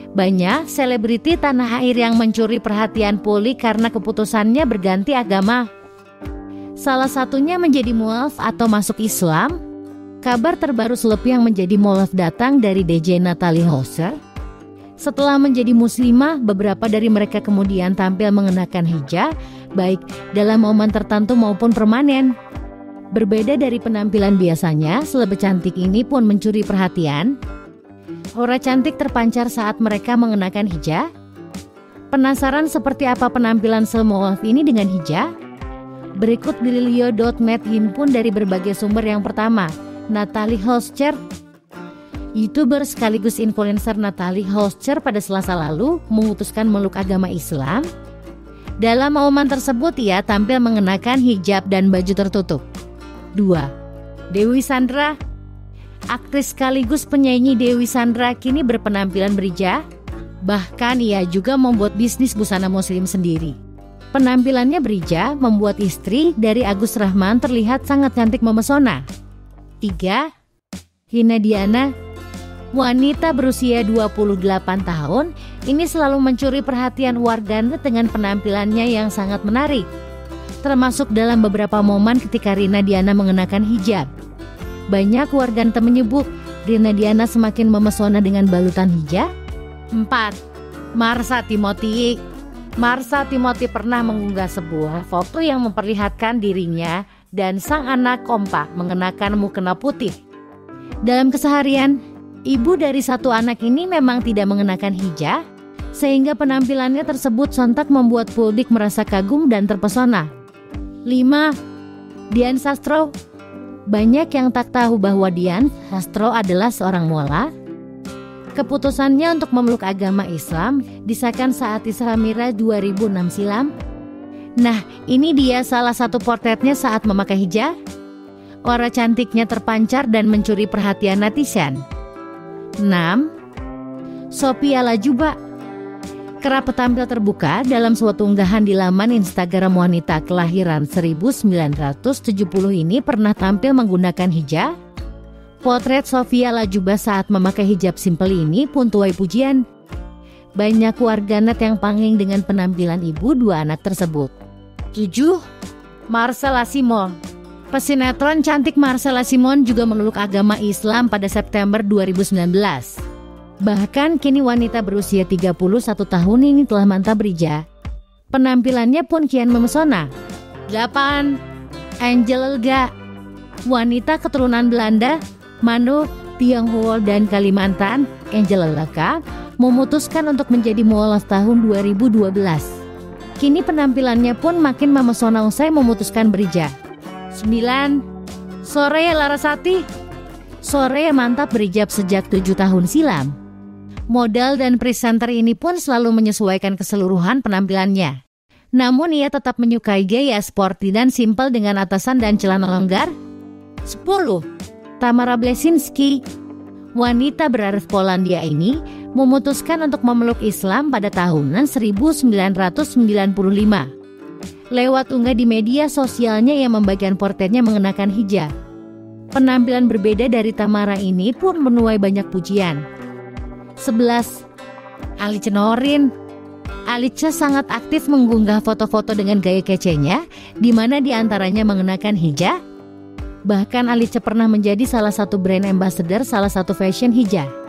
Banyak selebriti tanah air yang mencuri perhatian publik karena keputusannya berganti agama. Salah satunya menjadi mualaf atau masuk Islam. Kabar terbaru selepi yang menjadi mualaf datang dari DJ Natalie Hauser. Setelah menjadi muslimah, beberapa dari mereka kemudian tampil mengenakan hijab, baik dalam momen tertentu maupun permanen. Berbeda dari penampilan biasanya, seleb cantik ini pun mencuri perhatian. Aura cantik terpancar saat mereka mengenakan hijab. Penasaran seperti apa penampilan seleb ini dengan hijab? Berikut Lilio.med himpun dari berbagai sumber. Yang pertama, Natalie Hauser. YouTuber sekaligus influencer Natalie Hauser pada Selasa lalu memutuskan meluk agama Islam. Dalam momen tersebut ia tampil mengenakan hijab dan baju tertutup. 2. Dewi Sandra. Aktris sekaligus penyanyi Dewi Sandra kini berpenampilan berhijab. Bahkan ia juga membuat bisnis busana muslim sendiri. Penampilannya berhijab membuat istri dari Agus Rahman terlihat sangat cantik memesona. 3. Rina Diana. Wanita berusia 28 tahun ini selalu mencuri perhatian warganet dengan penampilannya yang sangat menarik. Termasuk dalam beberapa momen ketika Rina Diana mengenakan hijab. Banyak warganet menyebut Rina Diana semakin memesona dengan balutan hijab. 4. Marsha Timothy. Marsha Timothy pernah mengunggah sebuah foto yang memperlihatkan dirinya dan sang anak kompak mengenakan mukena putih. Dalam keseharian, ibu dari satu anak ini memang tidak mengenakan hijab, sehingga penampilannya tersebut sontak membuat publik merasa kagum dan terpesona. 5. Dian Sastro. Banyak yang tak tahu bahwa Dian Sastro adalah seorang mualaf. Keputusannya untuk memeluk agama Islam disahkan saat Isra Miraj 2006 silam. Nah, ini dia salah satu portretnya saat memakai hijab. Aura cantiknya terpancar dan mencuri perhatian netizen. 6. Sophia Latjuba. Kerap tampil terbuka dalam suatu unggahan di laman Instagram. Wanita kelahiran 1970 ini pernah tampil menggunakan hijab. Potret Sophia Latjuba saat memakai hijab simpel ini pun tuai pujian. Banyak warganet yang pangling dengan penampilan ibu dua anak tersebut. 7. Marcella Simone. Pesinetron cantik Marcella Simone juga memeluk agama Islam pada September 2019. Bahkan kini wanita berusia 31 tahun ini telah mantap berhijab. Penampilannya pun kian memesona. 8. Angel Elga. Wanita keturunan Belanda, Mano, Tionghoa dan Kalimantan, Angel Elga memutuskan untuk menjadi mualaf tahun 2012. Kini penampilannya pun makin memesona usai memutuskan berhijab. 9. Soraya Larasati. Soraya mantap berhijab sejak 7 tahun silam. Model dan presenter ini pun selalu menyesuaikan keseluruhan penampilannya. Namun ia tetap menyukai gaya sporty dan simpel dengan atasan dan celana longgar. 10. Tamara Blesinski. Wanita berarif Polandia ini memutuskan untuk memeluk Islam pada tahun 1995. Lewat unggah di media sosialnya yang membagikan portretnya mengenakan hijab. Penampilan berbeda dari Tamara ini pun menuai banyak pujian. 11. Alice Norin. Alice sangat aktif mengunggah foto-foto dengan gaya kecenya, di mana diantaranya mengenakan hijab. Bahkan Alice pernah menjadi salah satu brand ambassador salah satu fashion hijab.